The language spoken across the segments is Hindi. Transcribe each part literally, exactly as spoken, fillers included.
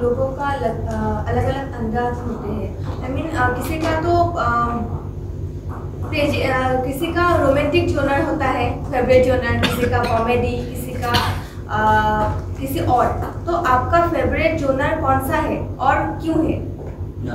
लोगों का अलग अलग अंदाज होते हैं। आई मीन किसी का तो आ, आ, किसी का रोमांटिक जोनर होता है फेवरेट जोनर, किसी का कॉमेडी, किसी का आ, किसी और। तो आपका फेवरेट जोनर कौन सा है और क्यों है? ना,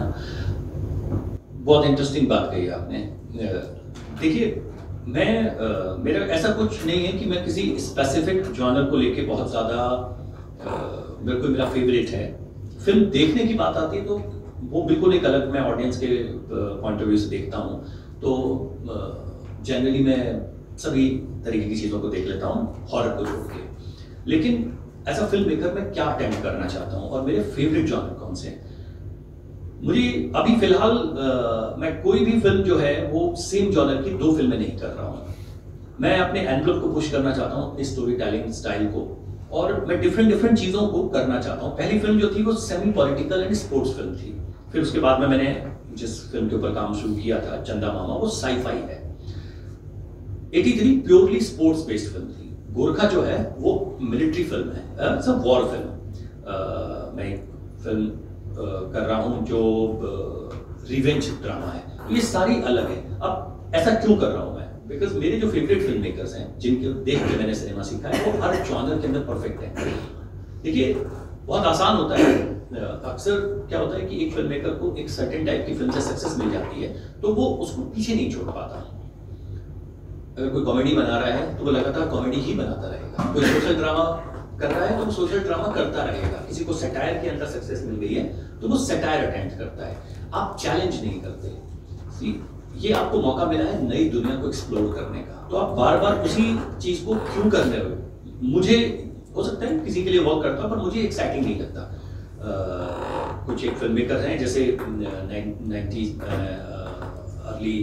बहुत इंटरेस्टिंग बात कही आपने। देखिए, मैं आ, मेरा ऐसा कुछ नहीं है कि मैं किसी स्पेसिफिक जॉनर को लेके बहुत ज़्यादा मेरे को मेरा फेवरेट है। फिल्म देखने की बात आती है तो वो बिल्कुल एक अलग, मैं ऑडियंस के पॉइंट ऑफ व्यू से देखता हूँ। तो जनरली मैं सभी तरीके की चीज़ों को देख लेता हूँ, हॉरर को छोड़ के। लेकिन एज अ फिल्म मेकर मैं क्या अटेम्प्ट करना चाहता हूँ और मेरे फेवरेट जॉनर कौन से हैं। मुझे अभी फिलहाल मैं कोई भी फिल्म जो है वो सेम जॉनर की दो फिल्में नहीं कर रहा हूँ। मैं अपने एनवलप को पुश करना चाहता हूँ, अपनी स्टोरी टेलिंग स्टाइल को, और मैं डिफरेंट डिफरेंट चीज़ों को करना चाहता हूँ। पहली फिल्म जो थी वो semi political and sports film थी। फिर उसके बाद में मैंने जिस फिल्म के ऊपर काम शुरू किया था, चंदा मामा, वो साई-फाई है। तिरासी प्योरली स्पोर्ट्स बेस्ड फिल्म थी। गोरखा जो है वो मिलिट्री फिल्म है, सब वॉर फिल्म। मैं एक फिल्म uh, कर रहा हूँ जो रिवेंज uh, ड्रामा है। तो ये सारी अलग है। अब ऐसा क्यों कर रहा हूँ मैं? बिकॉज मेरे जो फेवरेट फिल्म मेकर्स हैं, जिनके देख के मैंने सिनेमा सीखा है, वो हर जॉनर के अंदर परफेक्ट है। देखिए, बहुत आसान होता है। अक्सर क्या होता है कि एक फिल्म मेकर को एक सर्टेन टाइप की फिल्म से सक्सेस मिल जाती है तो वो उसको पीछे नहीं छोड़ पाता। अगर कोई कॉमेडी बना रहा है तो वो लगातार कॉमेडी ही बनाता रहेगा। कोई सोशल ड्रामा कर रहा है तो वो सोशल ड्रामा करता रहेगा। किसी को सटायर के अंदर सक्सेस मिल गई है तो वो सटायर अटेम्प्ट करता है। आप चैलेंज नहीं करते। सी, ये आपको मौका मिला है नई दुनिया को एक्सप्लोर करने का, तो आप बार बार उसी चीज को क्यों कर रहे हो? मुझे हो सकता है किसी के लिए वर्क करता है, पर मुझे एक्साइटिंग नहीं लगता। uh, कुछ एक फिल्म मेकर हैं जैसे नाइन्टीज अर्ली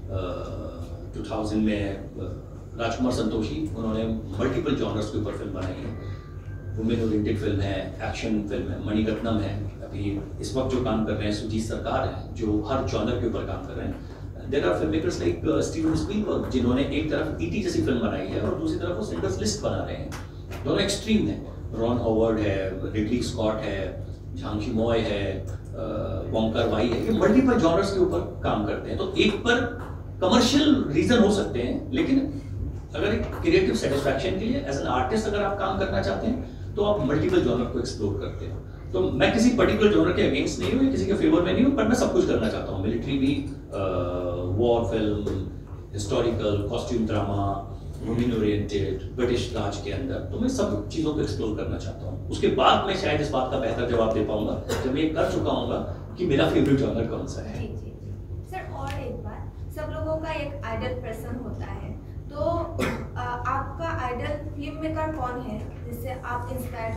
टू थाउजेंड में राजकुमार संतोषी, उन्होंने मल्टीपल जॉनर्स के ऊपर फिल्म बनाई है। वुमेन ओरिएंटेड फिल्म है, एक्शन फिल्म है। मणिरत्नम है, अभी इस वक्त जो काम कर रहे हैं सुजीत सरकार है, जो हर जॉनर के ऊपर काम कर रहे हैं। There are film makers like Steven Spielberg, जिन्होंने एक तरफ ईटी जैसी फिल्म बनाई है और दूसरी तरफ वो सिंडर्स लिस्ट बना रहे हैं। दोनों एक्सट्रीम है। रॉन हॉवर्ड है, रिडली स्कॉट है, झांग मॉय है, वॉन्ग कार-वाई है। ये मल्टीपल जॉनर्स के ऊपर काम करते हैं। तो एक पर कमर्शियल रीजन हो सकते हैं, लेकिन अगर एक क्रिएटिव सेटिस्फैक्शन के लिए एज एन आर्टिस्ट अगर आप काम करना चाहते हैं तो आप मल्टीपल जॉनर को एक्सप्लोर करते हो। तो मैं किसी पर्टिकुलर जॉनर के अगेंस्ट नहीं हूँ, किसी के फेवर में नहीं हूँ, पर मैं सब कुछ करना चाहता हूँ। मिलिट्री भी, war film, historical, costume drama, women oriented, British Raj के अंदर, तो मैं सब चीज़ों को एक्सप्लोर करना चाहता हूँ। उसके बाद मैं शायद इस बात का बेहतर जवाब दे पाऊंगा जब मैं ये कर चुका हूँगा कि मेरा फेवरेट जॉनर कौन सा है। जी जी सर, और एक बात, सब लोगों का एक आइडल पर्सन होता है, तो आ, आपका आइडल फिल्म मेकर कौन है जिससे आप इंस्पायर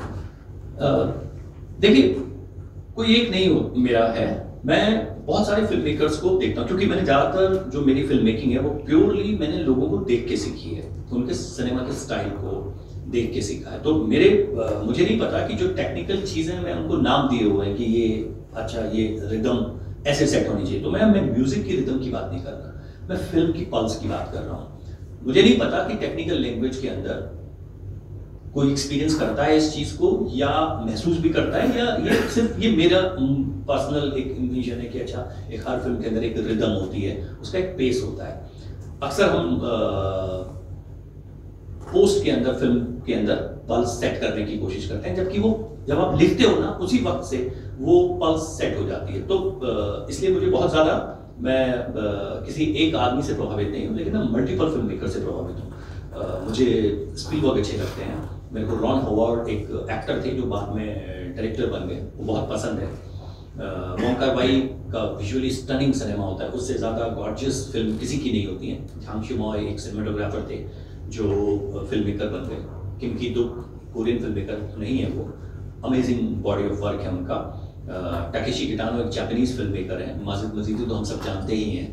थे? देखिए, कोई एक नहीं हो मेरा है। मैं बहुत सारे फिल्म मेकर्स को देखता हूँ, क्योंकि मैंने ज़्यादातर जो मेरी फिल्म मेकिंग है वो प्योरली मैंने लोगों को देख के सीखी है, उनके सिनेमा के स्टाइल को देख के सीखा है। तो मेरे आ, मुझे नहीं पता कि जो टेक्निकल चीज़ें मैं उनको नाम दिए हुए हैं कि ये अच्छा ये रिदम ऐसे सेट होनी चाहिए, तो मैं मैं म्यूजिक की रिदम की बात नहीं कर रहा, मैं फिल्म की पल्स की बात कर रहा हूँ। मुझे नहीं पता कि टेक्निकल लैंग्वेज के अंदर कोई एक्सपीरियंस करता है इस चीज को या महसूस भी करता है, या ये सिर्फ ये मेरा पर्सनल एक विजन है कि अच्छा एक हर फिल्म के अंदर एक रिदम होती है, उसका एक पेस होता है। अक्सर हम पोस्ट के अंदर फिल्म के अंदर पल्स सेट करने की कोशिश करते हैं, जबकि वो जब आप लिखते हो ना उसी वक्त से वो पल्स सेट हो जाती है। तो इसलिए मुझे बहुत ज़्यादा मैं किसी एक आदमी से प्रभावित नहीं हूँ, लेकिन मैं मल्टीपल फिल्म मेकर से प्रभावित हूँ। मुझे स्पीलबर्ग अच्छे लगते हैं, मेरे को रॉन हॉवर्ड एक एक्टर थे जो बाद में डायरेक्टर बन गए, वो बहुत पसंद है। वॉन्ग कार-वाई का विजुअली स्टनिंग सिनेमा होता है, उससे ज़्यादा गॉर्जियस फिल्म किसी की नहीं होती है। झांग मॉय एक सिनेमाटोग्राफर थे जो फिल्म मेकर बन गए। किम की दुक कोरियन फिल्म मेकर नहीं है, वो अमेजिंग बॉडी ऑफ वर्क है उनका। टाकेशी किटानो एक जापानीज फिल्म मेकर हैं। माजिद मजीदी तो हम सब जानते ही हैं।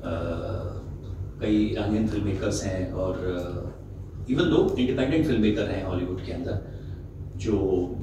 कई ईरानियन फिल्म मेकर्स हैं और इवन दो इंडिपेंडेंट फिल्म मेकर हैं हॉलीवुड के अंदर जो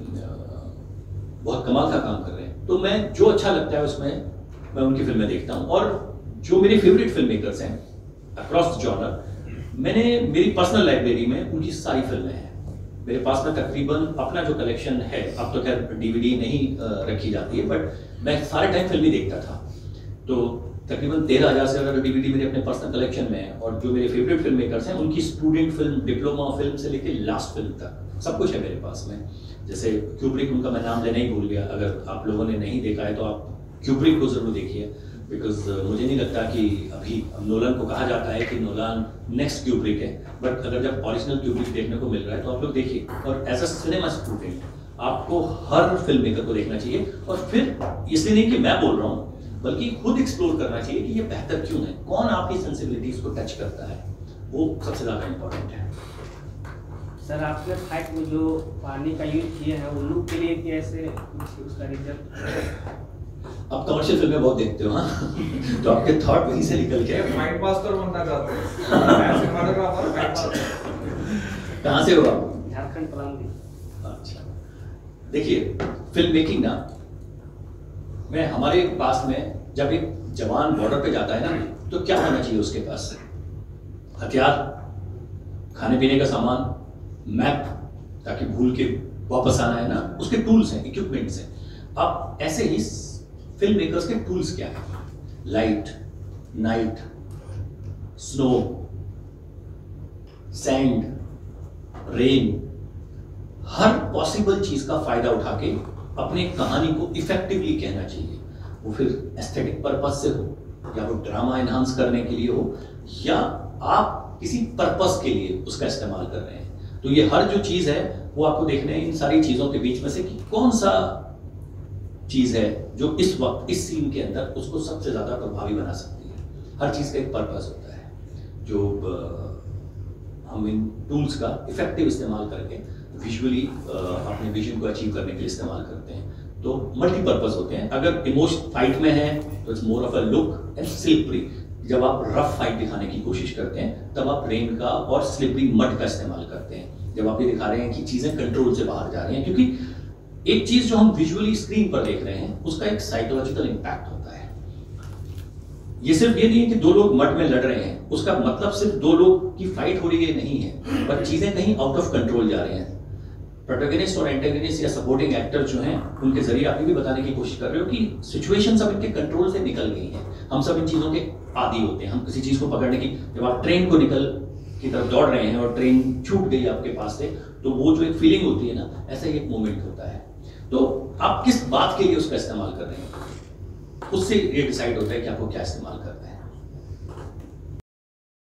बहुत कमाल का काम कर रहे हैं। तो मैं जो अच्छा लगता है उसमें मैं उनकी फिल्में देखता हूँ। और जो मेरे फेवरेट फिल्म मेकर्स हैं अक्रॉस द जॉनर, मैंने मेरी पर्सनल लाइब्रेरी में उनकी सारी फिल्में हैं। मेरे पास में तकरीबन अपना जो कलेक्शन है, अब तो खैर डीवीडी नहीं रखी जाती है, बट मैं सारे टाइम फिल्म ही देखता था। तो तकरीबन तेरह हज़ार से ज़्यादा डीवीडी मेरे अपने पर्सनल कलेक्शन में है, और जो मेरे फेवरेट फिल्म मेकर्स हैं उनकी स्टूडेंट फिल्म, डिप्लोमा फिल्म से लेके लास्ट फिल्म तक सब कुछ है मेरे पास में। जैसे क्यूब्रिक, उनका मैं नाम लेना ही भूल गया, अगर आप लोगों ने नहीं देखा है तो आप क्यूब्रिक को ज़रूर देखिए, बिकॉज मुझे नहीं लगता कि अभी नोलन को कहा जाता है कि नोलन नेक्स्ट क्यूब्रिक है, बट अगर जब ओरिजिनल क्यूब्रिक देखने को मिल रहा है तो आप लोग देखिए। और एज अ सिनेमा स्टूडेंट आपको हर फिल्म मेकर को देखना चाहिए, और फिर इसलिए नहीं कि मैं बोल रहा हूँ, बल्कि खुद एक्सप्लोर करना चाहिए कि ये बेहतर क्यों है, कौन आपकी सेंसिबिलिटीज को टच करता है, वो सबसे ज़्यादा इम्पोर्टेंट है। सर आपने फाइट में जो पानी का यूज किए हैं वो लुक के लिए कैसे उसका रिजल्ट? अब कमर्शियल फिल्में बहुत देखते हो, हाँ तो आपके थॉट वहीं से निकल के फाइट मास्टर बनना चाहते हैं, मैं सिनेमाटोग्राफर, फाइट मास्टर। कहाँ से हो आप? झारखंड पलामू। अच्छा, देखिए फिल्म मेकिंग ना, मैं हमारे पास में जब एक जवान बॉर्डर पे जाता है ना, तो क्या होना चाहिए उसके पास? हथियार, खाने पीने का सामान, मैप ताकि भूल के वापस आना है ना, उसके टूल्स हैं, इक्विपमेंट्स हैं। अब ऐसे ही फिल्म मेकर्स के टूल्स क्या हैं? Light, night, snow, sand, rain, हर पॉसिबल चीज का फायदा उठा के अपने कहानी को इफेक्टिवली कहना चाहिए। वो फिर एस्थेटिक पर्पस से हो, या वो ड्रामा एनहांस करने के लिए हो, या आप किसी पर्पस के लिए उसका इस्तेमाल कर रहे हैं। तो ये हर जो चीज है वो आपको देखना है इन सारी चीजों के बीच में से कि कौन सा चीज है जो इस वक्त इस सीन के अंदर उसको सबसे ज्यादा प्रभावी बना सकती है। हर चीज का एक पर्पस होता है, जो हम इन टूल्स का इफेक्टिव इस्तेमाल करके विजुअली अपने विजन को अचीव करने के लिए इस्तेमाल करते हैं। तो मल्टीपर्पज होते हैं। अगर इमोशन फाइट में है तो it's more of a look and slippery. जब आप रफ फाइट दिखाने की कोशिश करते हैं तब आप रेन का और स्लिपरी मड का इस्तेमाल करते हैं। जब आप ये दिखा रहे हैं कि चीजें कंट्रोल से बाहर जा रही हैं, क्योंकि एक चीज जो हम विजुअली स्क्रीन पर देख रहे हैं उसका एक साइकोलॉजिकल इंपैक्ट होता है। ये सिर्फ ये नहीं है कि दो लोग मड में लड़ रहे हैं, उसका मतलब सिर्फ दो लोग की फाइट हो रही है नहीं है, पर चीजें कहीं आउट ऑफ कंट्रोल जा रही हैं। प्रोटैगनिस्ट और एंटेगनिस्ट या सपोर्टिंग एक्टर जो हैं उनके जरिए आप ये भी बताने की कोशिश कर रहे हो कि सिचुएशन सब इनके कंट्रोल से निकल गई है। हम सब इन चीजों के आदी होते हैं। हम किसी चीज को पकड़ने की, जब आप ट्रेन को निकल की तरफ दौड़ रहे हैं और ट्रेन छूट गई आपके पास से, तो वो जो एक फीलिंग होती है ना, ऐसा ही एक मोमेंट होता है। तो आप किस बात के लिए उसका इस्तेमाल कर रहे हैं, उससे ये डिसाइड होता है कि आपको क्या इस्तेमाल करना है।